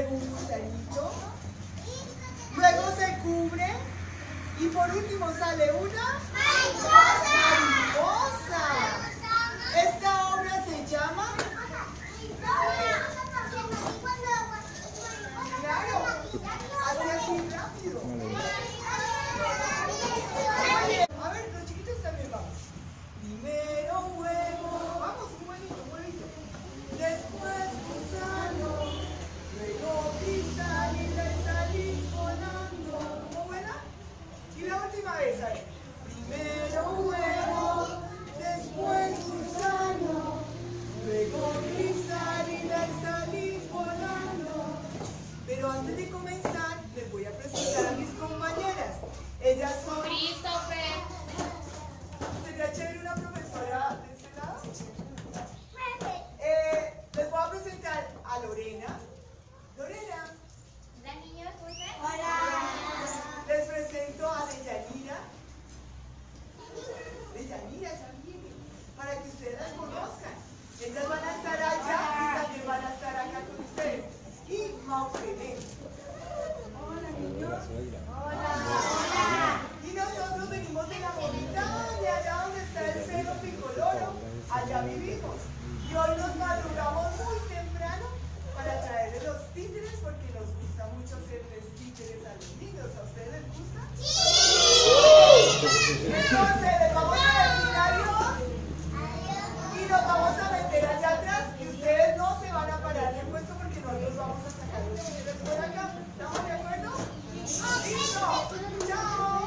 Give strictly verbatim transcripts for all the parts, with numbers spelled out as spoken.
luego un gusanito, luego se cubre y por último sale una mariposa. Esta obra se llama... Claro, así así rápido. A ver, los chiquitos también vamos. Primero huevo, vamos, un huevito, un huevito. Después gusano, luego crisálida y salís volando. ¿Cómo buena? Y la última vez, a ver. Primero huevo, después gusano, luego crisálida y salís volando. Pero antes de comenzar, les voy a presentar a mis compañeras. Ellas son... Christopher. ¿Sería chévere una profesora de este lado? Eh, les voy a presentar a Lorena. Lorena. Hola, niños. Hola. Les presento a Deyanira. Deyanira, ya viene. Para que ustedes las conozcan. Ellas van a estar allá y también van a estar acá con ustedes. Y Mauselén. Hola, niños. Hola. Hola. Y nosotros venimos de la bonita, de allá donde está el Cerro Picoloro. Allá vivimos. Y hoy nos madrugamos muy temprano para traerles los títeres porque nos gusta mucho hacerles títeres a los niños. ¿A ustedes les gusta? ¡Sí! Entonces les vamos a decir adiós. Y nos vamos a meter allá atrás y ustedes no se van a parar del puesto porque nosotros vamos a sacar los títeres por acá. ¿Estamos de acuerdo? ¡Listo! ¡Chao!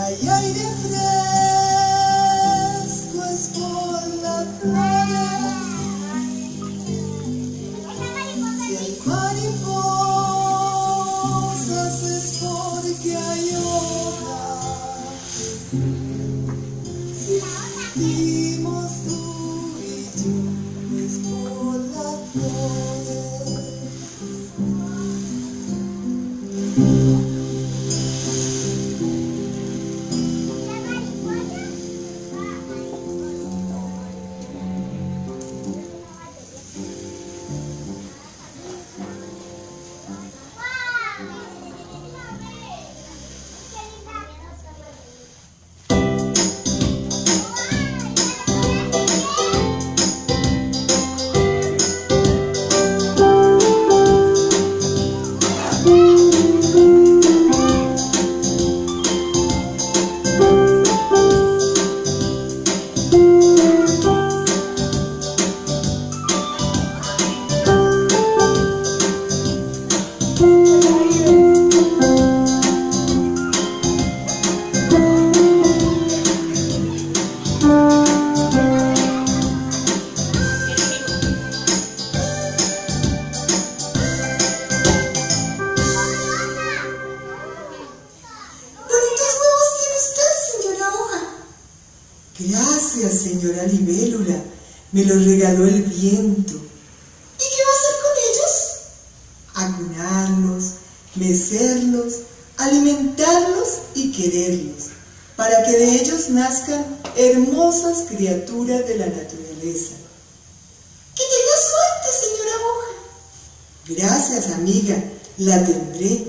hay aire fresco es por la playa. Si hay mariposas es porque hay hojas. Si existimos tú y yo es por las flores. Gracias, señora Libélula, me los regaló el viento. ¿Y qué va a hacer con ellos? Acunarlos, mecerlos, alimentarlos y quererlos, para que de ellos nazcan hermosas criaturas de la naturaleza. ¡Que tenga suerte, señora Hoja! Gracias, amiga, la tendré.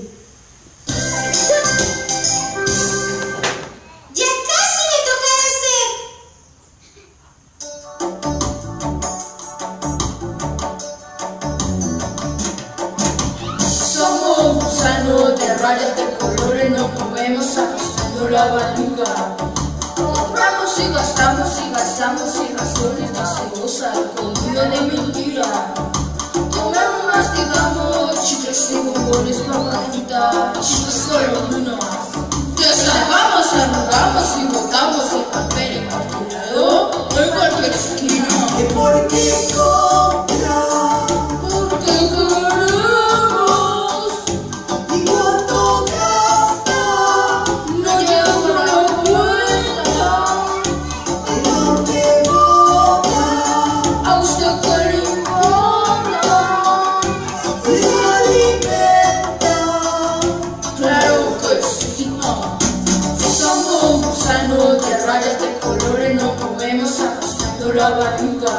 De rayas de colores nos movemos arrastrando la barriga. Compramos y gastamos y gastamos y razones gaseosas, comida de mentira. Comemos, mastigamos chicles y bombones, papaditas, chicles colombinas. Desarmamos, arrugamos y botamos el papel encapsulado en cualquier esquina. ¿Y por qué compra? Porque queremos. ¿Y cuánto gasta? No llevo la cuenta. ¿Y dónde vota? ¿A usted qué le importa? ¿Y se alimenta? Claro que sí. Somos gusanos de rayas de colores, nos movemos arrastrando la barriga.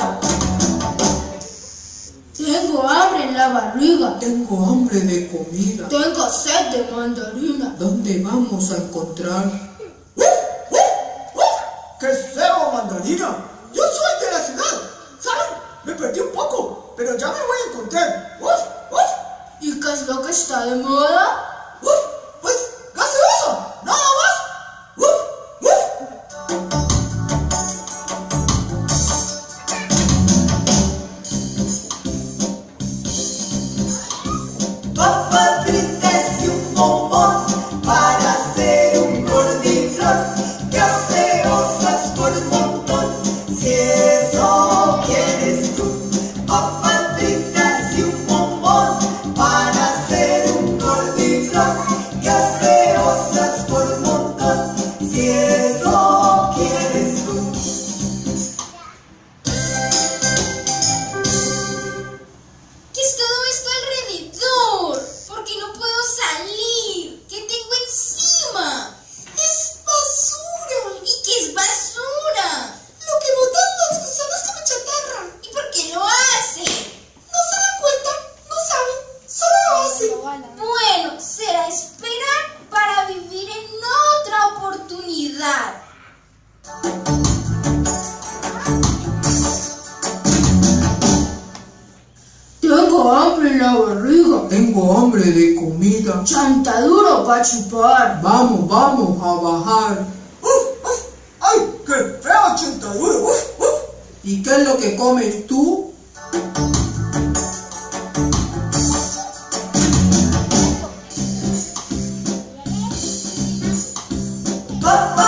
Tengo hambre en la barriga. Tengo hambre de comida. Tengo sed de mandarina. ¿Dónde vamos a encontrar? ¡Qué feo, mandarina! Yo soy de la ciudad, ¿saben? Me perdí un poco, pero ya me voy a encontrar. ¡Uf! ¡Uf! ¿Y qué es lo que está de moda? ¡Uf! Pues gaseoso, nada más. ¡Uf! ¡Uf! Papas fritas y un bombón para hacer un gordiflón. Gaseosas por montón, si eso quieres tú. Papas fritas y un bombón para hacer un gordiflón. Gaseosas por montón, si eso quieres tú. ¿Qué es todo esto alrededor? ¿Por qué no puedo salir? ¿Qué tengo encima? ¡Es basura! ¿Y qué es basura? Lo que botan los gusanos como chatarra. ¿Y por qué lo hacen? No se dan cuenta, no saben, solo lo hacen. Bueno, será esperar para vivir en otra oportunidad. Tengo hambre en la barriga. Tengo hambre de comida. Chanta duro pa' chupar. Vamos, vamos a bajar. ¡Uf, uf! ¡Ay, qué feo chontaduro! ¡Uf, uf! ¿Y qué es lo que comes tú? Papá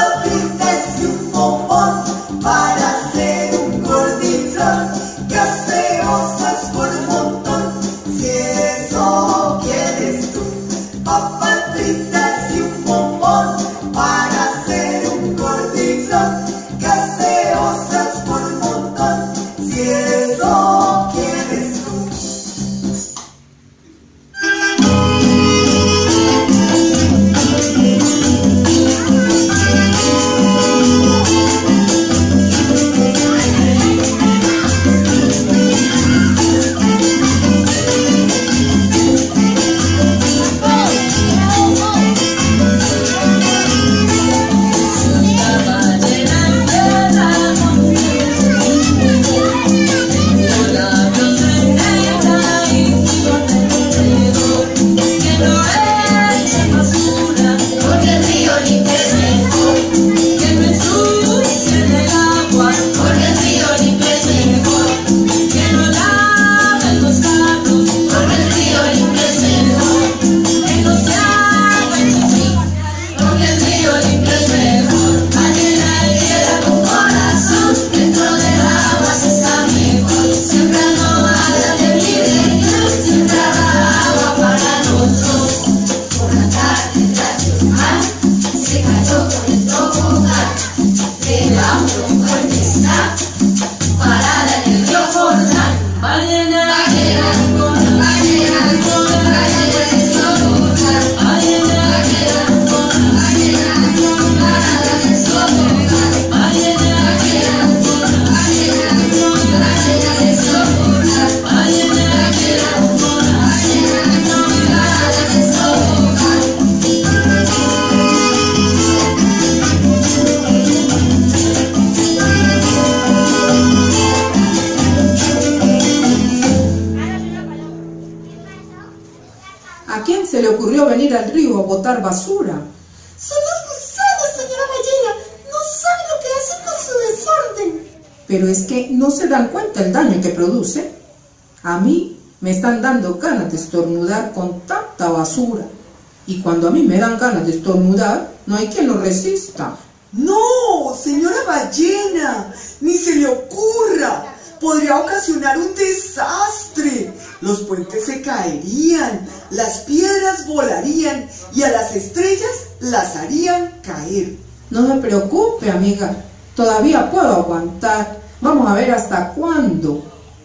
se le ocurrió venir al río a botar basura? Son los gusanos, señora ballena. No sabe lo que hacen con su desorden. Pero es que no se dan cuenta el daño que produce. A mí me están dando ganas de estornudar con tanta basura. Y cuando a mí me dan ganas de estornudar, no hay quien lo resista. No, señora ballena, ni se le ocurra. Podría ocasionar un desastre. Los puentes se caerían, las piedras volarían y a las estrellas las harían caer. No me preocupe, amiga. Todavía puedo aguantar. Vamos a ver hasta cuándo.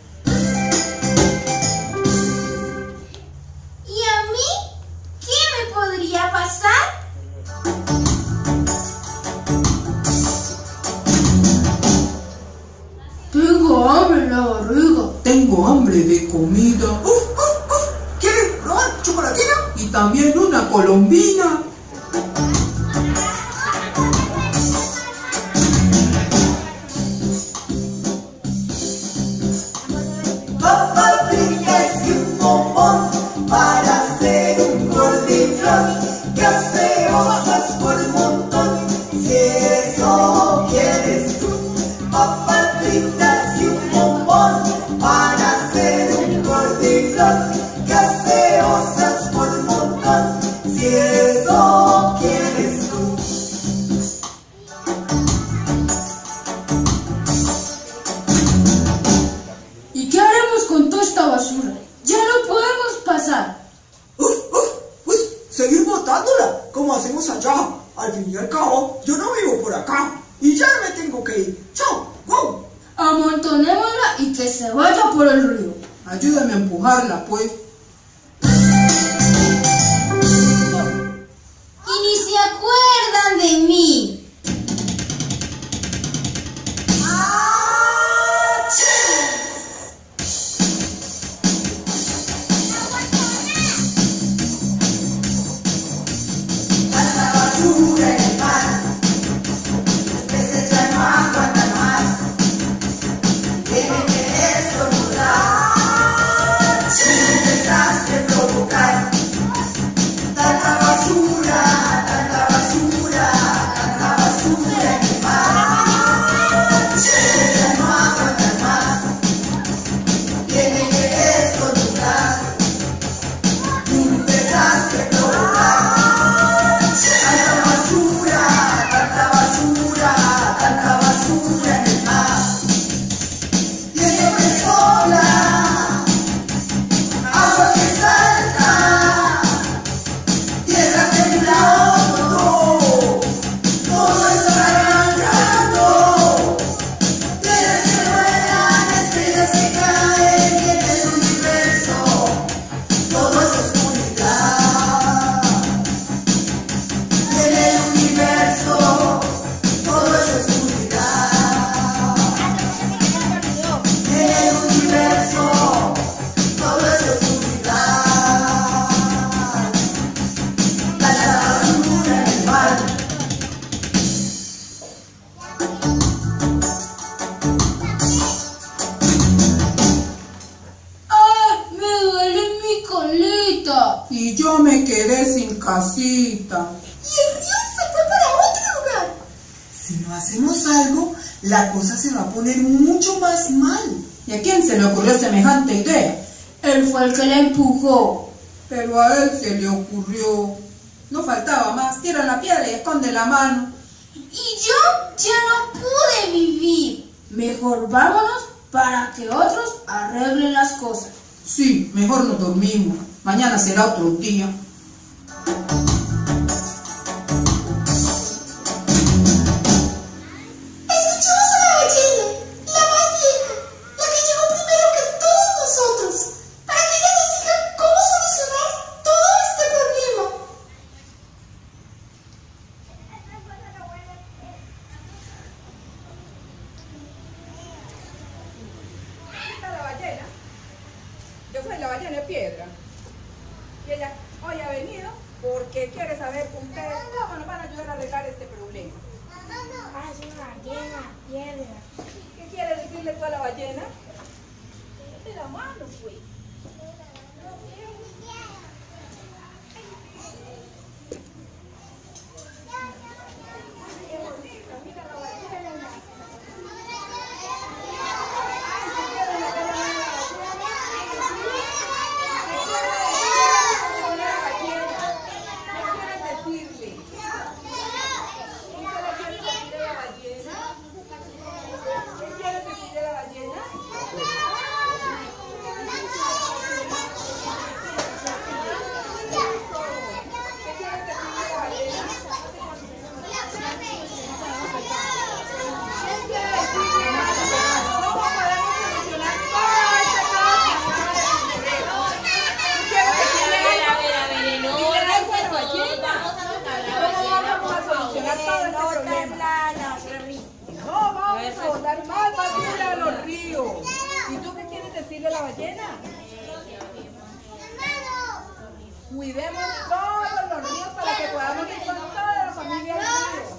¿Y a mí? ¿Qué me podría pasar? Tengo hambre en la barriga. Tengo hambre de comida. ¡Uf, uf, uf! ¿Quieren probar chocolatina? Y también una colombina. Papas fritas y un bombón para hacer un gordiflón. Gaseosas por un montón, si eso quieres tú. Papas fritas y un bombón para hacer un gordiflón. Gaseosas por un montón, si eso quieres tú. ¿Y qué haremos con toda esta basura? Ya no podemos pasar. ¡Uf, uf! Pues seguir botándola, como hacemos allá. Al fin y al cabo, yo no vivo por acá. Y ya me tengo que ir. ¡Chao! ¡Wow! Amontonémosla y que se vaya por el río. Ayúdame a empujarla, pues. Y ni se acuerdan de mí. Y yo me quedé sin casita. Y el río se fue para otro lugar. Si no hacemos algo, la cosa se va a poner mucho más mal. ¿Y a quién se le ocurrió semejante idea? Él fue el que la empujó. Pero a él se le ocurrió. No faltaba más. Tira la piedra y esconde la mano. Y yo ya no pude vivir. Mejor vámonos para que otros arreglen las cosas. Sí, mejor nos dormimos. Mañana será otro día. Escuchamos a la ballena, la más vieja, la que llegó primero que todos nosotros, para que ella nos diga cómo solucionar todo este problema. ¿Está la ballena? Yo soy la ballena de piedra. Y ella hoy ha venido porque quiere saber que ustedes cómo nos van a ayudar a arreglar este problema. Ah, es una ballena, piedra. ¿Qué quiere decirle tú a la ballena? De la mano, pues. la ballena. Cuidemos todos los ríos para que podamos ir con toda la familia al río.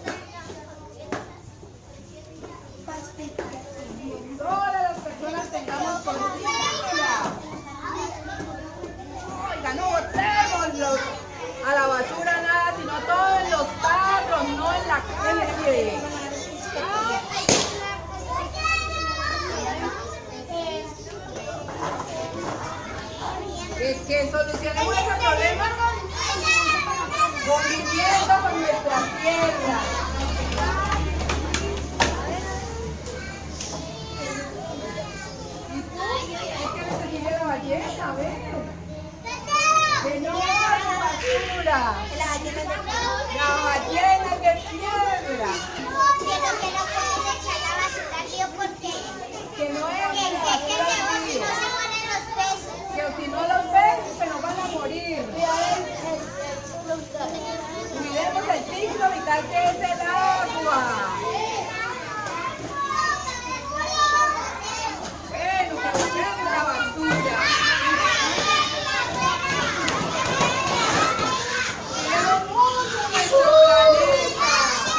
Todas las personas tengamos conciencia. Oiga, no botemos los, a la basura nada, sino todo en los tarros, no en la calle. Que, que solucionemos ese problema conviviendo con nuestra tierra. ¿Y tú? ¿Qué quieres decirle a la ballena? A ver. Que no hay basura. La ballena es de tierra. Que no hay basura al río. Que si no los ven, se nos van a morir. Cuidemos el ciclo vital que es el agua. Bueno, que botemos la basura. Cuidemos mucho nuestro planeta.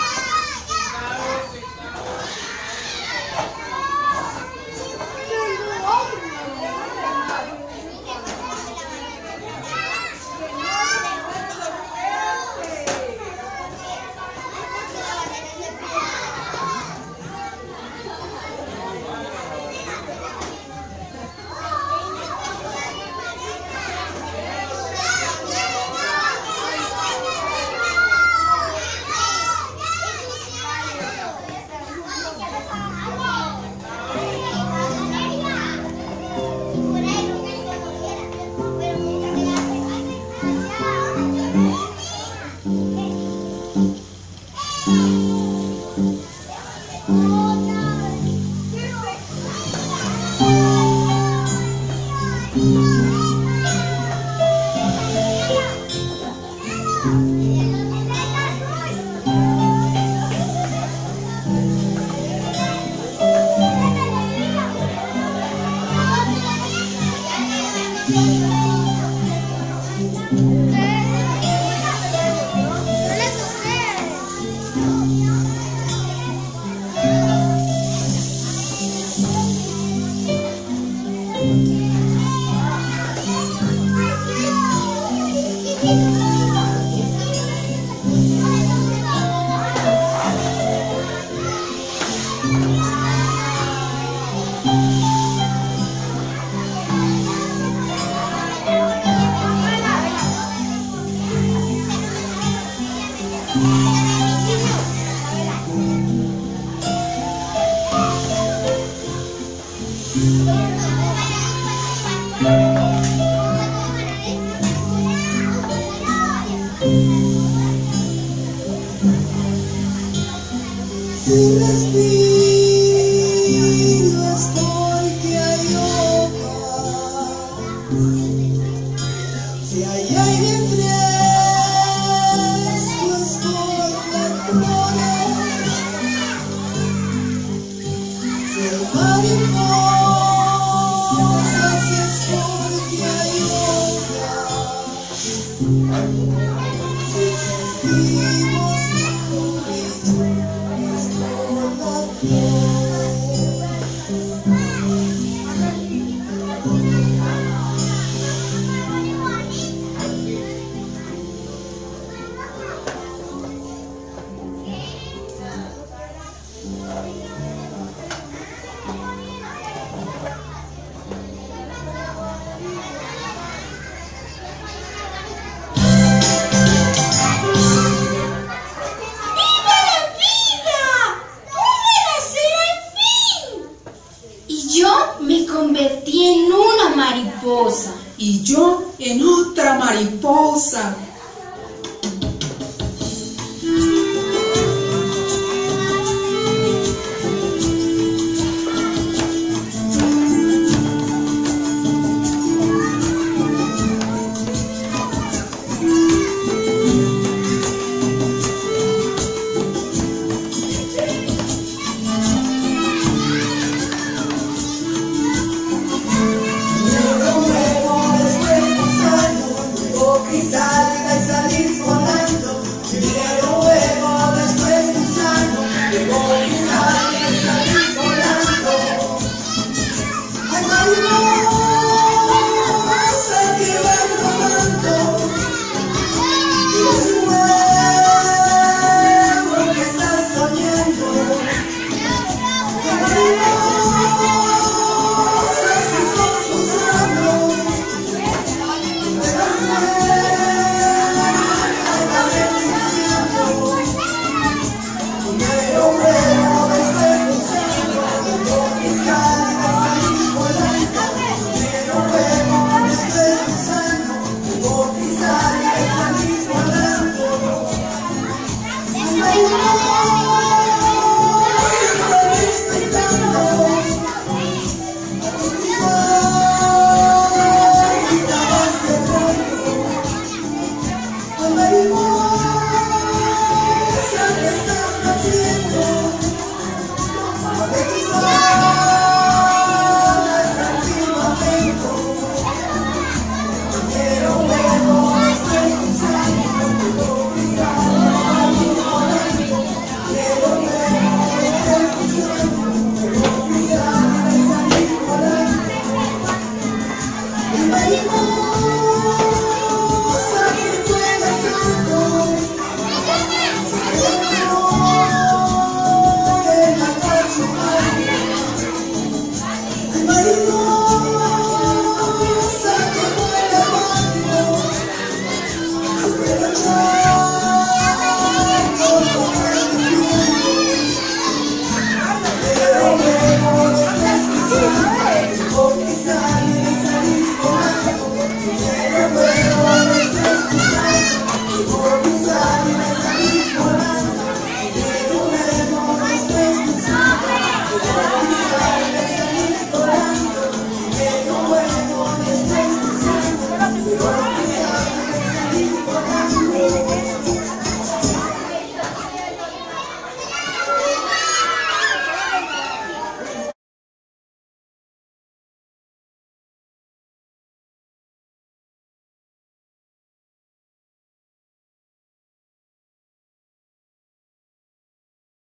Si respiro es porque hay hoja, si hay aire fresco es porque hay flores, si hay mariposas es porque hay hoja, si existimos convertí en una mariposa. Y yo en otra mariposa.